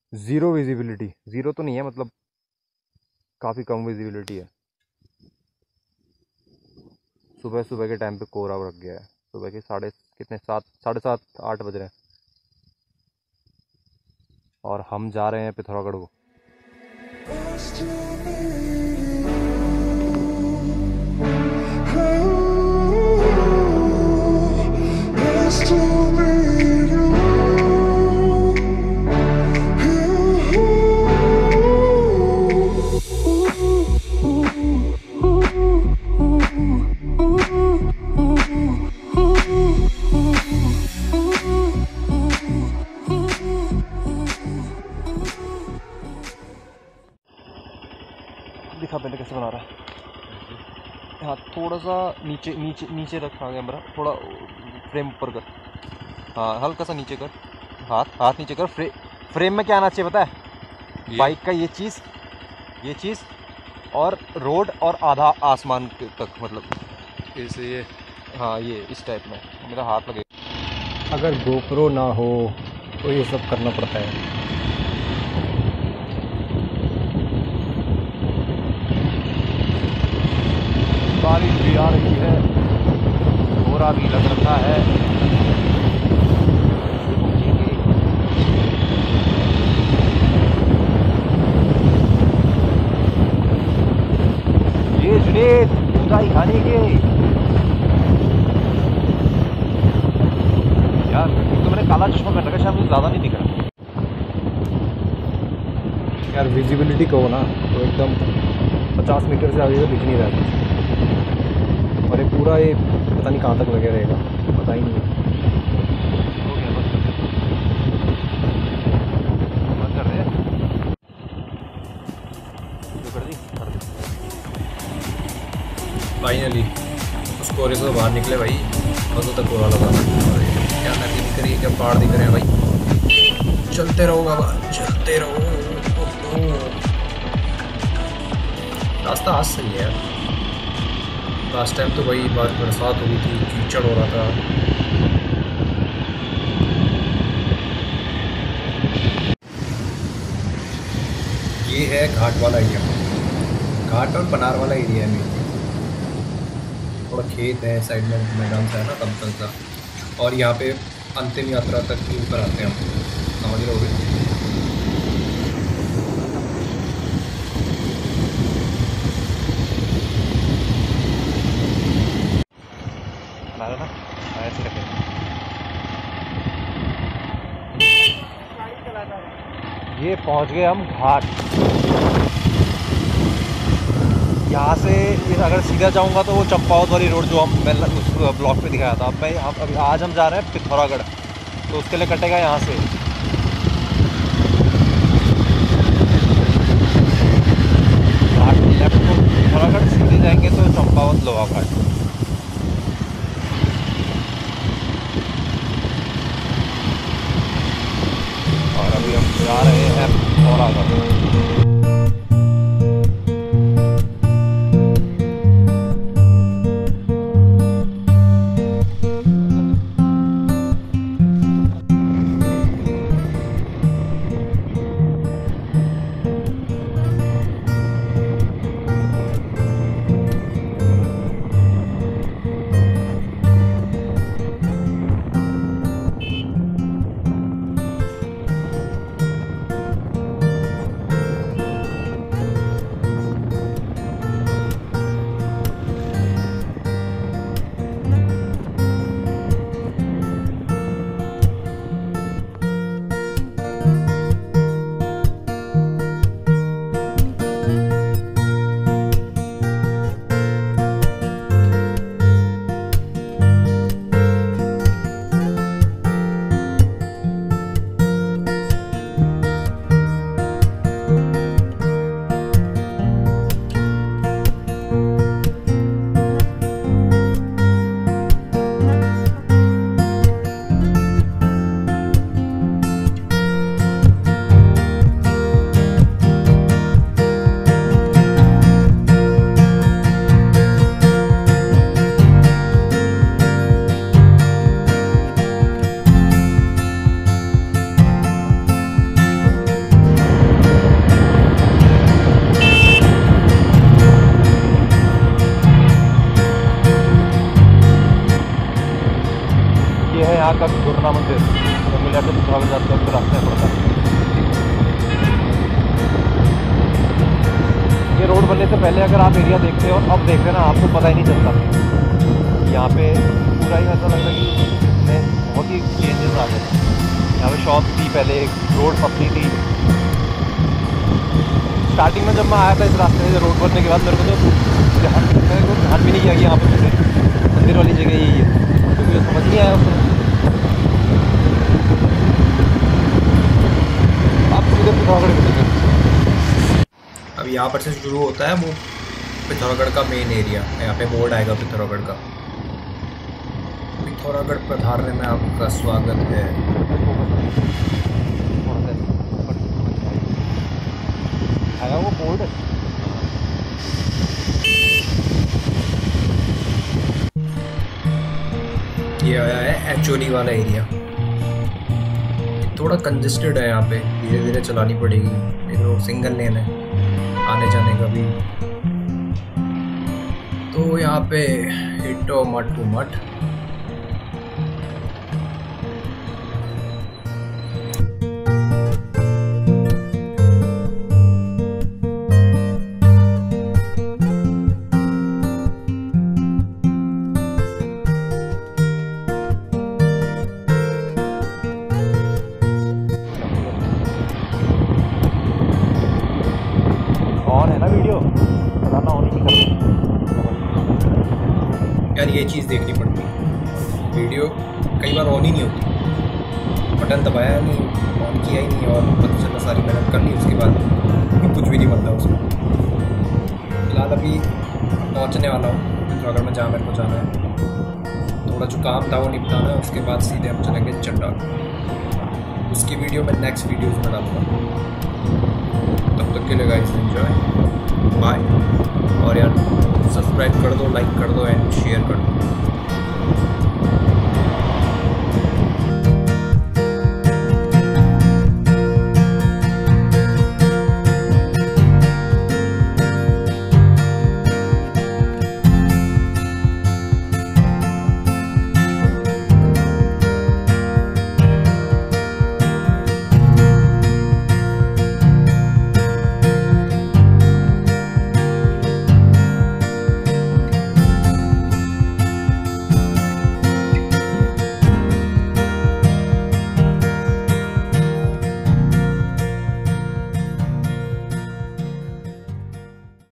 Zero visibility, zero तो नहीं है मतलब काफ़ी कम विजिबिलिटी है। सुबह सुबह के टाइम पे कोहरा रख गया है। सुबह के साढ़े कितने, 7, 7:30, 8 बज रहे हैं और हम जा रहे हैं पिथौरागढ़ को। दिखा पहले कैसे बना रहा है। हाँ, थोड़ा सा नीचे नीचे नीचे रखा कैमरा, थोड़ा फ्रेम ऊपर कर। हाँ, हल्का सा नीचे कर, हाथ हाथ नीचे कर। फ्रेम में क्या आना चाहिए पता है? बाइक का ये चीज़ और रोड और आधा आसमान तक, मतलब ऐसे ये। हाँ, ये इस टाइप में मेरा हाथ लगे। अगर गोप्रो ना हो तो ये सब करना पड़ता है। बारिश भी आ रही है, कोहरा भी लग रखा है। ये जुनेद ऊंचाई खाने के यार, तो मैंने काला चश्मा पहन रखा, शायद मुझे ज़्यादा नहीं दिख रहा यार। विजिबिलिटी को ना तो एकदम 50 मीटर से आगे तो दिख नहीं रहा है। और ये पूरा, ये पता नहीं कहाँ तक लगे रहेगा, पता ही नहीं है। हो गया, बंद कर दे, कर दी। फाइनली उस कोहरे से बाहर निकले भाई, और तक कोहरा लगा। क्या नदी दिख रही है, क्या पहाड़ दिख रहे हैं भाई। चलते रहो बाबा, चलते रहो। रास्ता आज सही है यार। लास्ट टाइम तो भाई बरसात हो गई थी, कीचड़ हो रहा था। ये है घाट वाला एरिया, घाट और पनार वाला एरिया में। थोड़ा खेत है साइड में, मैदान सा है ना, कम सा। और यहाँ पे अंतिम यात्रा तक टूर पर आते हैं हम, समझ रहे होगे। ना ऐसे रखे। ये पहुंच गए हम घाट। यहाँ से ये अगर सीधा जाऊंगा तो वो चंपावत वाली रोड जो मैं उस ब्लॉक पे दिखाया था। अभी आज हम जा रहे हैं पिथौरागढ़, तो उसके लिए कटेगा यहाँ से घाट लेफ्ट को पिथौरागढ़, सीधे जाएंगे तो चंपावत लोहा घाट। और अभी हम जा रहे हैं पिथौरागढ़। गंगोलिहाट से पिथौरागढ़ जाते वक्त रास्ता पड़ता है। ये रोड बनने से पहले अगर आप एरिया देखते हो, अब देख रहे ना, आपको पता ही नहीं चलता। यहाँ पे पूरा ही ऐसा लगता है कि इसमें बहुत ही चेंजेस आ गए। यहाँ पे शॉप थी पहले, रोड पतली थी। स्टार्टिंग में जब मैं आया था इस रास्ते से, रोड बनने के बाद मेरे को तो ध्यान भी नहीं किया कि यहाँ पे मंदिर वाली जगह यही है, क्योंकि तो समझ नहीं आया उसमें। आप सीधे पिथौरागढ़ मिलेंगे। अब यहाँ पर से शुरू होता है वो पिथौरागढ़ का मेन एरिया। यहाँ पे बोर्ड आएगा पिथौरागढ़ का। पिथौरागढ़ पधारने में आपका स्वागत है। आया वो बोर्ड। ये आया है एचओडी वाला एरिया। थोड़ा कंजेस्टेड है यहाँ पे, धीरे धीरे चलानी पड़ेगी। देखो सिंगल लेन है, आने जाने का भी। तो यहाँ पे हिटो मट टू मट। यार ये चीज़ देखनी पड़ती है, वीडियो कई बार ऑन ही नहीं होती। बटन दबाया नहीं, ऑन किया ही नहीं, और पता चला सारी मेहनत कर ली, उसके बाद कुछ भी नहीं बनता उसमें। फिलहाल अभी पहुंचने वाला हूँ पिथौरागढ़ में, जहाँ मेरे को जाना है। थोड़ा जो काम था वो निपटाना है, उसके बाद सीधे हम चलेंगे चड्डा। उसकी वीडियो मैं नेक्स्ट वीडियोज़ में डालूँगा। तब तक के लिए गाइस एंजॉय, बाय। और यार सब्सक्राइब कर दो, लाइक कर दो एंड शेयर कर दो।